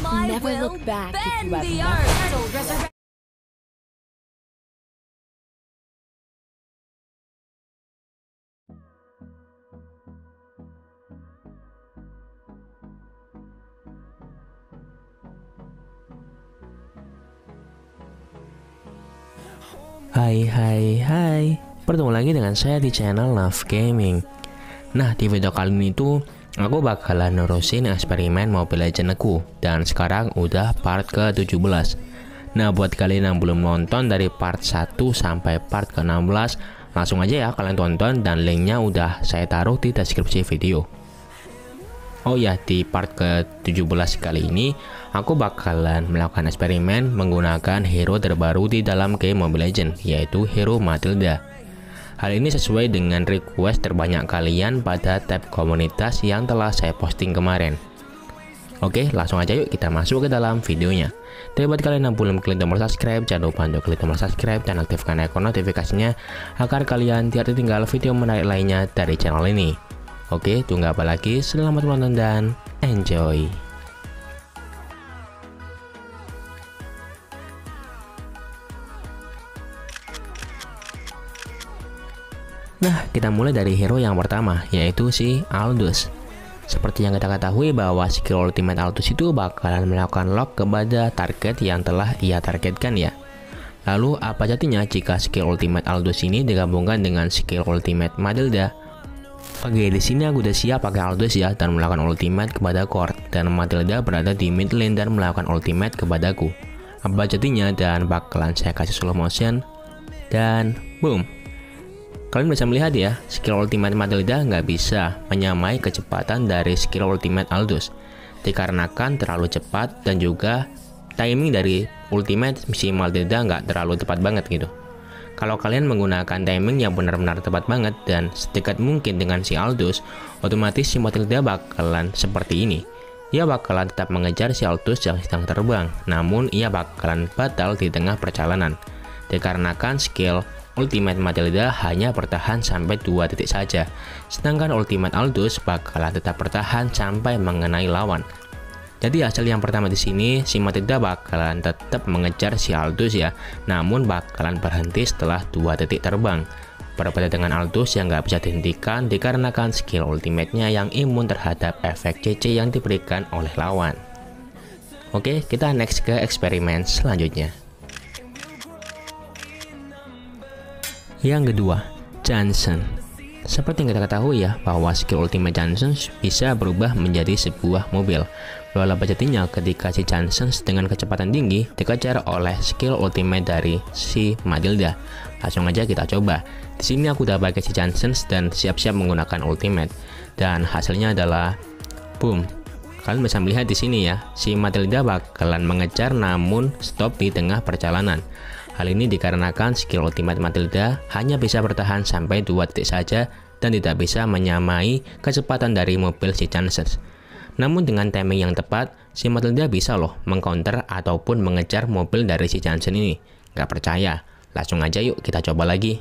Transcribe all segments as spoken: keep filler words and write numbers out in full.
My Never will look back if you bend have the never earth. sold resurrection. Hai hai hai, bertemu lagi dengan saya di channel Love Gaming. Nah, di video kali ini tuh aku bakalan nerusin eksperimen Mobile Legends aku. Dan sekarang udah part ke tujuh belas. Nah, buat kalian yang belum nonton dari part satu sampai part ke enam belas, langsung aja ya kalian tonton dan linknya udah saya taruh di deskripsi video. Oh ya, di part ke tujuh belas kali ini, aku bakalan melakukan eksperimen menggunakan hero terbaru di dalam game Mobile Legends, yaitu hero Matilda. Hal ini sesuai dengan request terbanyak kalian pada tab komunitas yang telah saya posting kemarin. Oke, langsung aja yuk kita masuk ke dalam videonya. Dan buat kalian yang belum klik tombol subscribe, jangan lupa untuk klik tombol subscribe dan aktifkan ikon notifikasinya agar kalian tidak tertinggal video menarik lainnya dari channel ini. Oke, tunggu apa lagi? Selamat menonton dan enjoy! Nah, kita mulai dari hero yang pertama, yaitu si Aldous. Seperti yang kita ketahui bahwa skill ultimate Aldous itu bakalan melakukan lock kepada target yang telah ia targetkan ya. Lalu, apa jadinya jika skill ultimate Aldous ini digabungkan dengan skill ultimate Matilda? Oke, di sini aku udah siap pakai Aldous ya dan melakukan ultimate kepada Cord, dan Matilda berada di mid lane dan melakukan ultimate kepadaku. Apa jadinya? Dan bakalan saya kasih slow motion dan boom. Kalian bisa melihat ya, skill ultimate Matilda nggak bisa menyamai kecepatan dari skill ultimate Aldous, dikarenakan terlalu cepat dan juga timing dari ultimate si Matilda nggak terlalu tepat banget gitu. Kalau kalian menggunakan timing yang benar-benar tepat banget dan sedekat mungkin dengan si Aldous, otomatis si Matilda bakalan seperti ini. Ia bakalan tetap mengejar si Aldous yang sedang terbang, namun ia bakalan batal di tengah perjalanan, dikarenakan skill ultimate Matilda hanya bertahan sampai dua titik saja, sedangkan ultimate Aldous bakalan tetap bertahan sampai mengenai lawan. Jadi hasil yang pertama di sini, si Matilda bakalan tetap mengejar si Aldous ya, namun bakalan berhenti setelah dua titik terbang. Berbeda dengan Aldous yang nggak bisa dihentikan dikarenakan skill ultimate-nya yang imun terhadap efek C C yang diberikan oleh lawan. Oke, kita next ke eksperimen selanjutnya. Yang kedua, Johnson. Seperti yang kita ketahui ya, bahwa skill ultimate Johnson bisa berubah menjadi sebuah mobil. Lalu apa jadinya ketika si Johnson dengan kecepatan tinggi dikejar oleh skill ultimate dari si Matilda? Langsung aja kita coba. Di sini aku udah pakai si Johnson dan siap-siap menggunakan ultimate. Dan hasilnya adalah boom. Kalian bisa melihat di sini ya, si Matilda bakalan mengejar namun stop di tengah perjalanan. Hal ini dikarenakan skill ultimate Matilda hanya bisa bertahan sampai dua titik saja dan tidak bisa menyamai kecepatan dari mobil si Johnson. Namun dengan timing yang tepat, si Matilda bisa loh mengcounter ataupun mengejar mobil dari si Johnson ini. Gak percaya? Langsung aja yuk kita coba lagi.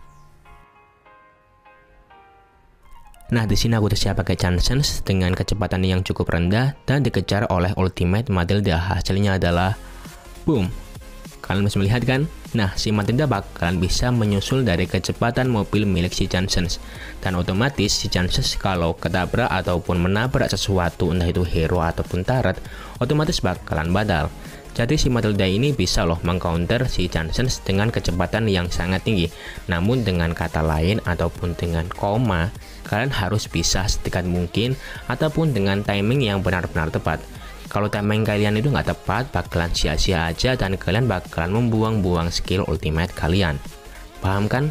Nah, di sini aku udah siap pakai Johnson dengan kecepatan yang cukup rendah dan dikejar oleh ultimate Matilda. Hasilnya adalah boom. Kalian bisa melihat kan? Nah, si Matilda bakalan bisa menyusul dari kecepatan mobil milik si Johnson. Dan otomatis si Johnson kalau ketabrak ataupun menabrak sesuatu, entah itu hero ataupun turret, otomatis bakalan batal. Jadi si Matilda ini bisa loh mengcounter si Johnson dengan kecepatan yang sangat tinggi. Namun dengan kata lain ataupun dengan koma, kalian harus bisa sedekat mungkin ataupun dengan timing yang benar-benar tepat. Kalau timing kalian itu nggak tepat, bakalan sia-sia aja dan kalian bakalan membuang-buang skill ultimate kalian. Paham kan?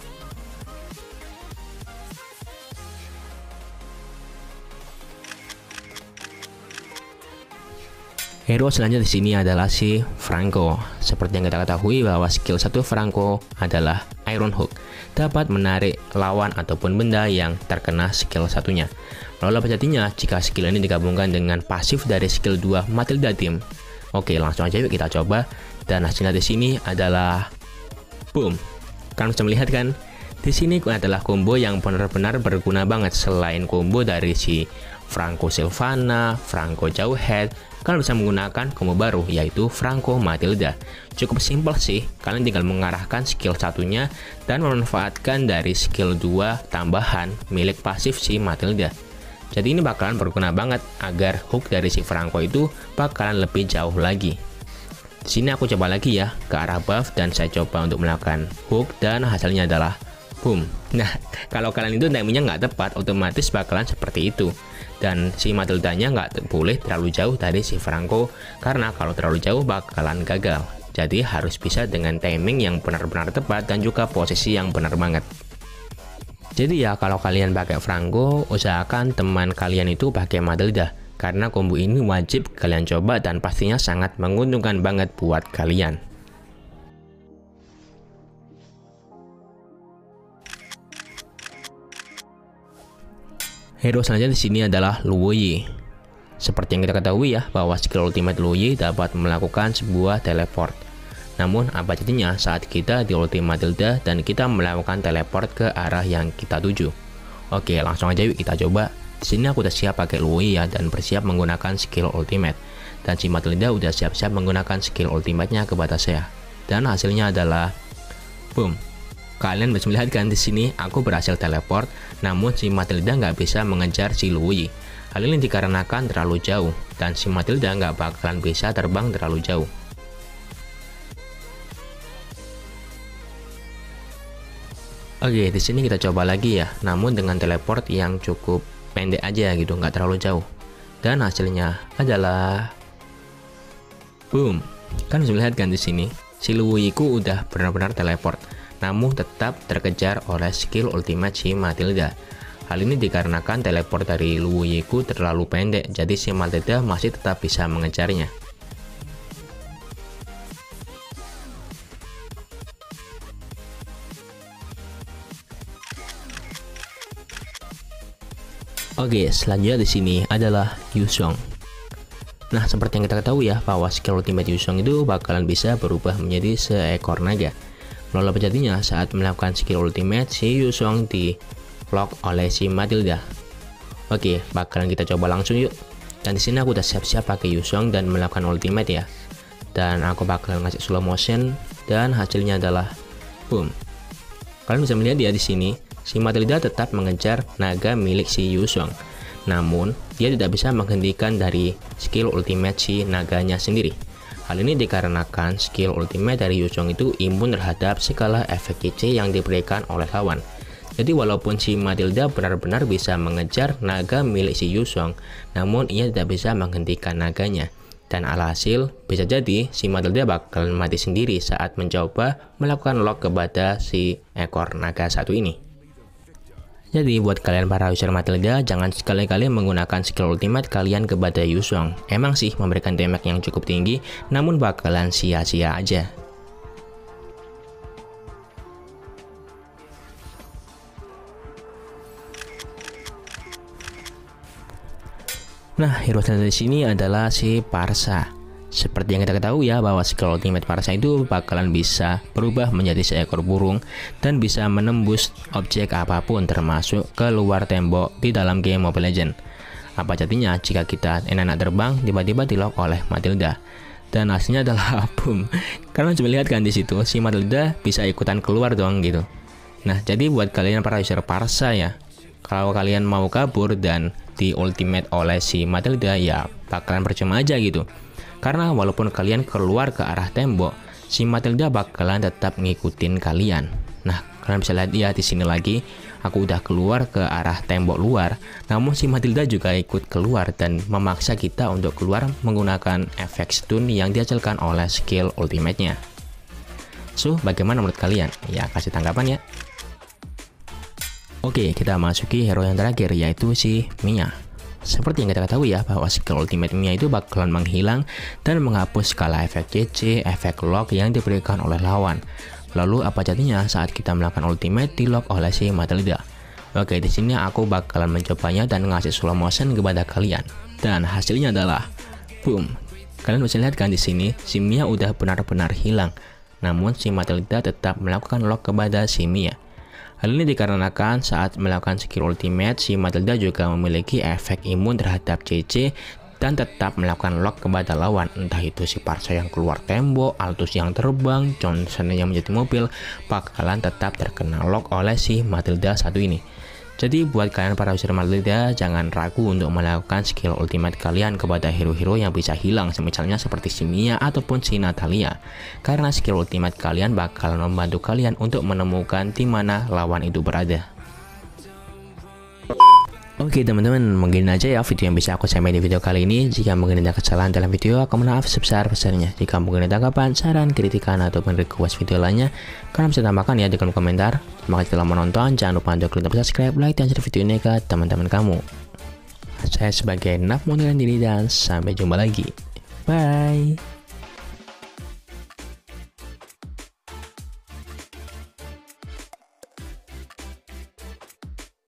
Hero selanjutnya di sini adalah si Franco. Seperti yang kita ketahui bahwa skill satu Franco adalah Iron Hook, dapat menarik lawan ataupun benda yang terkena skill satunya. Lalu apa jadinya jika skill ini digabungkan dengan pasif dari skill dua Matilda Team? Oke, langsung aja yuk kita coba. Dan hasilnya di sini adalah boom. Kalian bisa melihat kan? Di sini adalah combo yang benar-benar berguna banget. Selain combo dari si Franco Sylvana, Franco Jauhead, kalian bisa menggunakan combo baru, yaitu Franco Matilda. Cukup simpel sih, kalian tinggal mengarahkan skill satunya dan memanfaatkan dari skill dua tambahan milik pasif si Matilda. Jadi ini bakalan berguna banget agar hook dari si Franco itu bakalan lebih jauh lagi. Di sini aku coba lagi ya ke arah buff dan saya coba untuk melakukan hook dan hasilnya adalah boom. Nah, kalau kalian itu timingnya nggak tepat, otomatis bakalan seperti itu. Dan si Matildanya nggak boleh terlalu jauh dari si Franco, karena kalau terlalu jauh bakalan gagal. Jadi harus bisa dengan timing yang benar-benar tepat dan juga posisi yang benar banget. Jadi ya kalau kalian pakai Franco, usahakan teman kalian itu pakai Matilda, karena combo ini wajib kalian coba dan pastinya sangat menguntungkan banget buat kalian. Hero selanjutnya di sini adalah Luo Yi. Seperti yang kita ketahui ya, bahwa skill ultimate Luo Yi dapat melakukan sebuah teleport. Namun, apa jadinya saat kita di ulti Matilda dan kita melakukan teleport ke arah yang kita tuju? Oke, langsung aja yuk kita coba. Di sini aku udah siap pakai Luo Yi ya, dan bersiap menggunakan skill ultimate. Dan si Matilda udah siap-siap menggunakan skill ultimate-nya kepada saya. Dan hasilnya adalah boom. Kalian bisa melihat kan di sini aku berhasil teleport, namun si Matilda nggak bisa mengejar si Luo Yi. Hal ini dikarenakan terlalu jauh, dan si Matilda nggak bakalan bisa terbang terlalu jauh. Oke, di sini kita coba lagi ya, namun dengan teleport yang cukup pendek aja gitu, nggak terlalu jauh. Dan hasilnya adalah boom. Kan bisa melihat kan di sini, si Luo Yi ku udah benar-benar teleport, namun tetap terkejar oleh skill ultimate si Matilda. Hal ini dikarenakan teleport dari Luo Yi ku terlalu pendek, jadi si Matilda masih tetap bisa mengejarnya. Oke, selanjutnya di sini adalah Yuzong. Nah, seperti yang kita ketahui ya, bahwa skill ultimate Yuzong itu bakalan bisa berubah menjadi seekor naga. Lalu apa jadinya saat melakukan skill ultimate, si Yuzong di lock oleh si Matilda. Oke, bakalan kita coba langsung yuk. Dan di sini aku udah siap-siap pakai Yuzong dan melakukan ultimate ya. Dan aku bakalan ngasih slow motion dan hasilnya adalah boom. Kalian bisa melihat ya di sini, si Matilda tetap mengejar naga milik si Yuzong. Namun, dia tidak bisa menghentikan dari skill ultimate si naganya sendiri. Hal ini dikarenakan skill ultimate dari Yuzong itu imun terhadap segala efek C C yang diberikan oleh lawan. Jadi walaupun si Matilda benar-benar bisa mengejar naga milik si Yuzong, namun ia tidak bisa menghentikan naganya. Dan alhasil, bisa jadi si Matilda bakal mati sendiri saat mencoba melakukan lock kepada si ekor naga satu ini. Jadi buat kalian para user Matilda, jangan sekali-kali menggunakan skill ultimate kalian kepada Yuzong. Emang sih memberikan damage yang cukup tinggi, namun bakalan sia-sia aja. Nah, hero selanjutnya di sini adalah si Parsa. Seperti yang kita ketahui ya, bahwa skill ultimate Parsa itu bakalan bisa berubah menjadi seekor burung dan bisa menembus objek apapun termasuk keluar tembok di dalam game Mobile Legends. Apa jadinya jika kita enak-enak terbang tiba-tiba di lock oleh Matilda? Dan hasilnya adalah boom. Kalian coba lihat kan di situ, si Matilda bisa ikutan keluar doang gitu. Nah, jadi buat kalian para user Parsa ya, kalau kalian mau kabur dan di ultimate oleh si Matilda ya bakalan percuma aja gitu. Karena walaupun kalian keluar ke arah tembok, si Matilda bakalan tetap ngikutin kalian. Nah, kalian bisa lihat ya di sini lagi, aku udah keluar ke arah tembok luar, namun si Matilda juga ikut keluar dan memaksa kita untuk keluar menggunakan efek stun yang dihasilkan oleh skill ultimate-nya. So, bagaimana menurut kalian? Ya, kasih tanggapan ya. Oke, kita masuki hero yang terakhir, yaitu si Mia. Seperti yang kita ketahui ya, bahwa skill ultimate Mia itu bakalan menghilang dan menghapus skala efek C C, efek lock yang diberikan oleh lawan. Lalu apa jadinya saat kita melakukan ultimate di lock oleh si Matilda? Oke, di sini aku bakalan mencobanya dan ngasih slow motion kepada kalian. Dan hasilnya adalah boom. Kalian bisa lihat kan di sini, si Mia udah benar-benar hilang. Namun si Matilda tetap melakukan lock kepada si Mia. Hal ini dikarenakan saat melakukan skill ultimate, si Matilda juga memiliki efek imun terhadap C C dan tetap melakukan lock kepada lawan, entah itu si Parsa yang keluar tembok, Altus yang terbang, Johnson yang menjadi mobil, bakalan tetap terkena lock oleh si Matilda satu ini. Jadi buat kalian para user Matilda, jangan ragu untuk melakukan skill ultimate kalian kepada hero-hero yang bisa hilang, misalnya seperti si Mia ataupun si Natalia. Karena skill ultimate kalian bakal membantu kalian untuk menemukan di mana lawan itu berada. Oke teman-teman, mungkin aja ya video yang bisa aku sampaikan di video kali ini. Jika mungkin ada kesalahan dalam video, aku maaf sebesar-besarnya. Jika mungkin ada tanggapan, saran, kritikan, ataupun request video lainnya, kalian bisa tambahkan ya di kolom komentar. Terima kasih telah menonton, jangan lupa untuk klik tombol subscribe, like, dan share video ini ke teman-teman kamu. Saya sebagai Naf mengundur diri dan sampai jumpa lagi. Bye.